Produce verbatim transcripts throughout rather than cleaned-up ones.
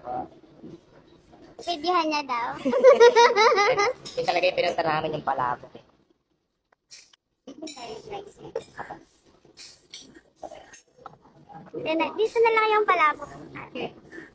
Videohan niya daw. Yung talaga yung pinunta namin yung palabok eh. Dito na lang yung palabok. Okay.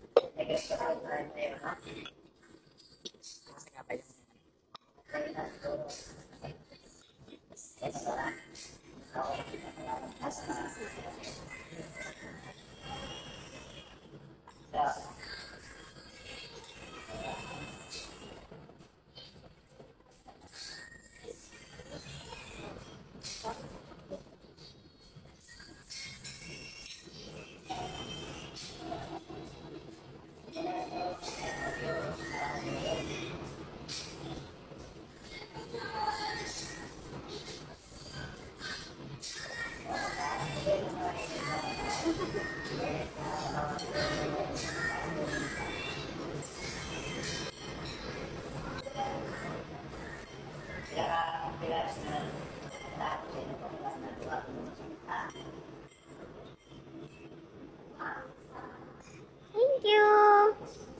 Thank you.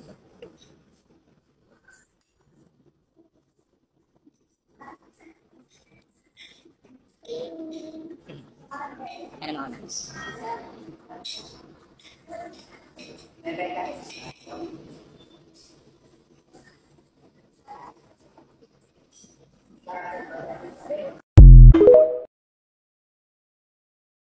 Ano mga guys?